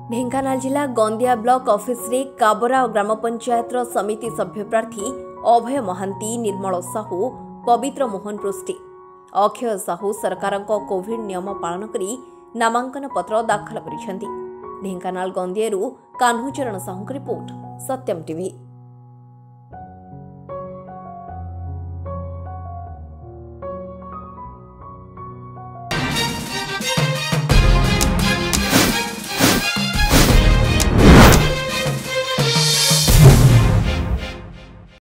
ढेंकानाल जिला Gondia block office रे काबरा ग्राम पंचायत समिति सभ्य प्रार्थी अभय महांती, निर्मल साहू, पवित्र मोहन पृष्टि, अक्षय साहू सरकार कोविड नियम पालन करी नामांकन पत्र दाखल करिसेंती। ढेंकानाल गंदियारू कान्हूचरण साहू रिपोर्ट, सत्यम टीवी।